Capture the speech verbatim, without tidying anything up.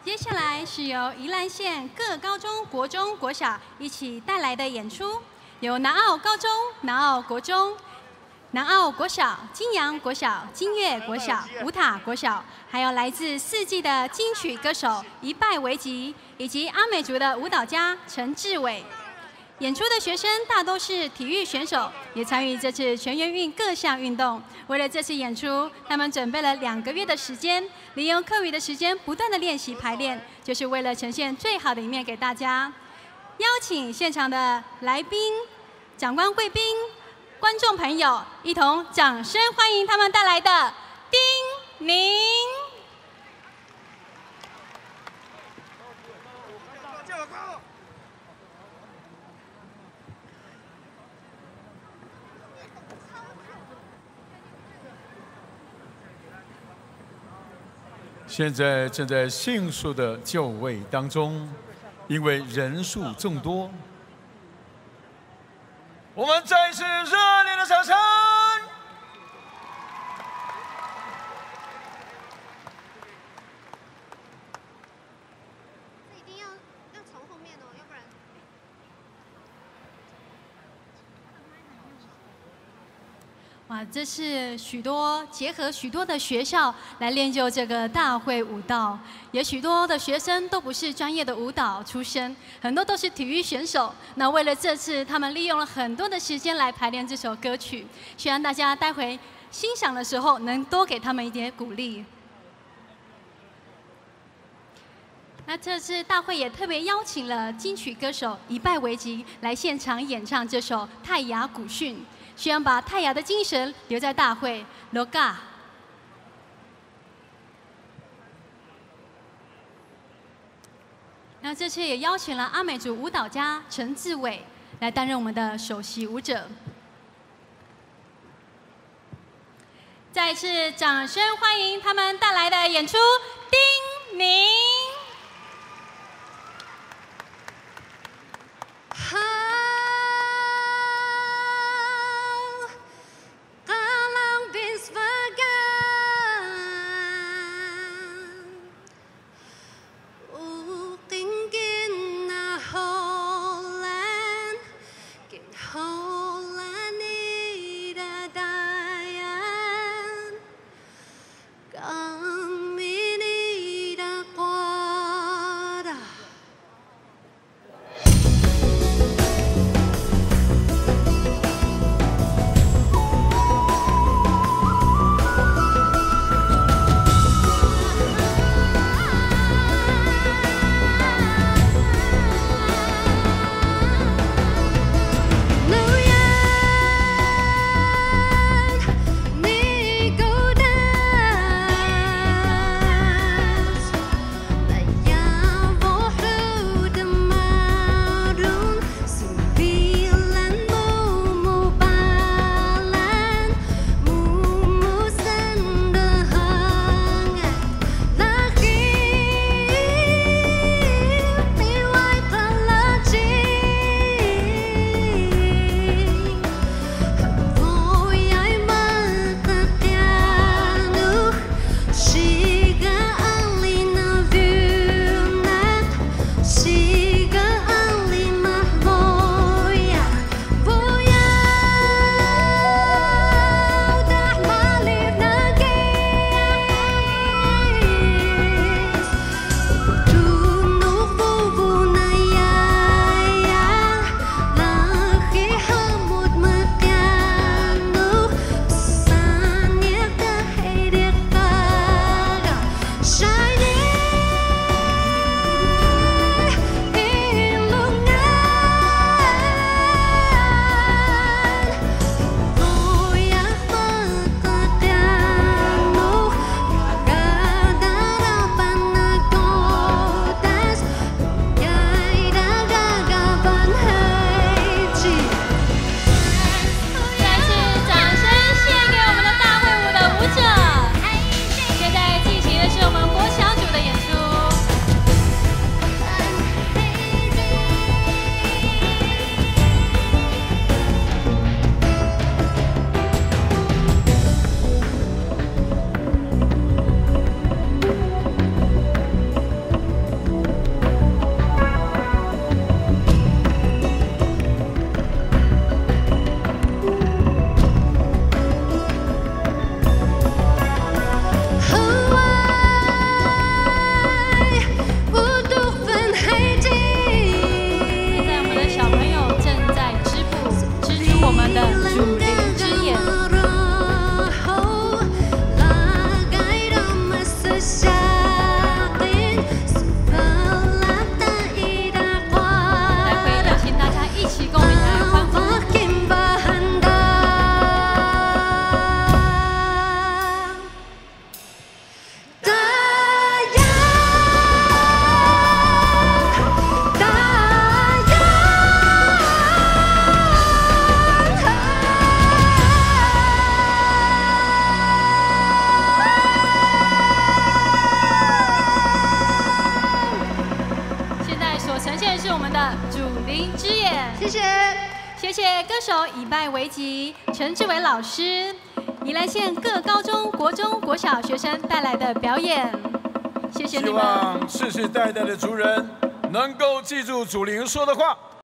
接下来是由宜兰县各高中、国中、国小一起带来的演出，由南澳高中、南澳国中、南澳国小、金阳国小、金岳国小、五塔国小，还有来自四季的金曲歌手一拜为吉，以及阿美族的舞蹈家陈志伟。演出的学生大都是体育选手，也参与这次全员运各项运动。为了这次演出，他们准备了两个月的时间，利用课余的时间不断的练习排练，就是为了呈现最好的一面给大家。邀请现场的来宾、长官贵宾、观众朋友，一同掌声欢迎他们带来的丁宁。 现在正在迅速的就位当中，因为人数众多，我们再一次热烈的掌声！ 这一定要要从后面哦，要不然。 哇，这是许多结合许多的学校来练就这个大会舞蹈，也许多的学生都不是专业的舞蹈出身，很多都是体育选手。那为了这次，他们利用了很多的时间来排练这首歌曲，希望大家待会欣赏的时候能多给他们一点鼓励。那这次大会也特别邀请了金曲歌手一拜为吉来现场演唱这首《泰雅古训》。希望把泰雅的精神留在大会。罗嘎。那这次也邀请了阿美族舞蹈家陈志伟来担任我们的首席舞者。再次掌声欢迎他们带来的演出，丁宁。 现在进行的是我们国小们的主灵之眼。 谢谢。 谢谢歌手以拜为吉、陈志伟老师，宜兰县各高中、国中、国小学生带来的表演，谢谢你希们。 望世世代代的族人能够记住祖灵说的话。